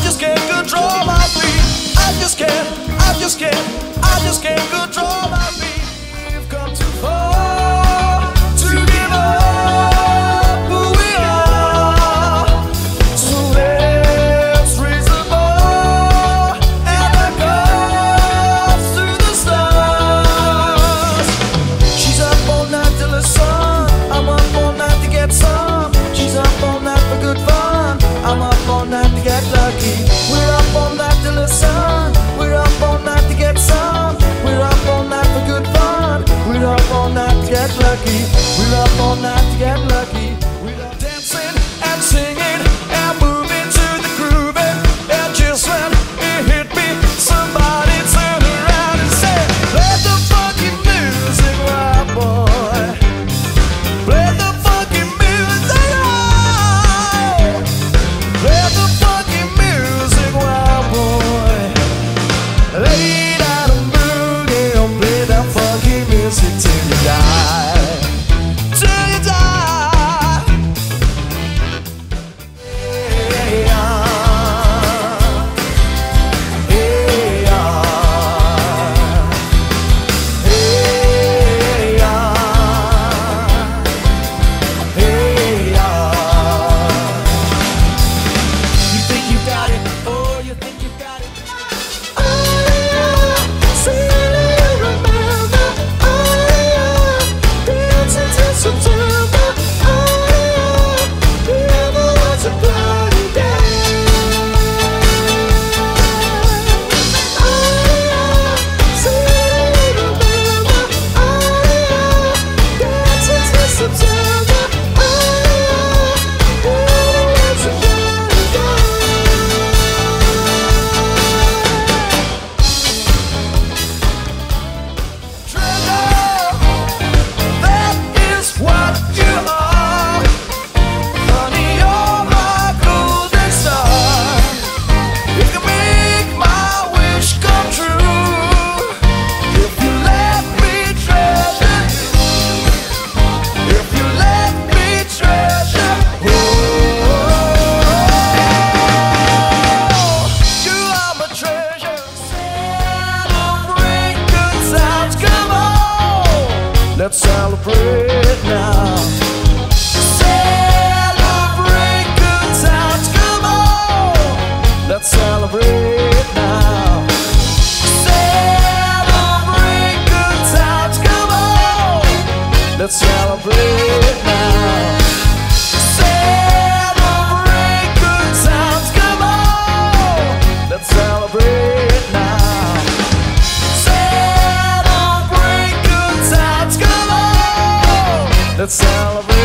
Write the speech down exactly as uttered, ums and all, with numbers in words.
just can't control my feet. I just can't, I just can't, I just can't control my feet. We've come too far to give up who we are. So let's raise the bar and the cups to the stars. She's up all night till the sun. I'm up all night to get some. She's up all night for good fun. I'm up all night to get lucky. We're up all night till the sun. We're up all night to get some. We're up all night for good fun. We're up all night to get lucky. We're up all night to get lucky. We're up dancing and singing and moving to the groove. And just when it hit me, somebody turned around and said, "Let the fucking music rock, boy. Play the fucking music rock. Play the fucking music rock, boy. Lay down and boogie and play that fucking music till you die, till you die." Hey, ah, hey, ah, hey, ah, hey, ah. You think you got it? Oh, you think you got it? Oh, yeah, say you remember. Oh, yeah, dancing till September. Oh, yeah, never was a bloody day. Oh, yeah, say you remember. Oh, yeah, dancing till September. Oh, yeah, never was a bloody day. Treasure, that is what you are. Honey, you're my golden star. You can make my wish come true if you let me treasure you. If you let me treasure you. You are my treasure. Celebrate good times, come on. Let's celebrate now. Celebrate good times, come on. Let's celebrate now. Celebrate good times, come on. Let's celebrate now. Celebrate good times, come on. Let's celebrate now. Celebrate good times, come on. Let's celebrate.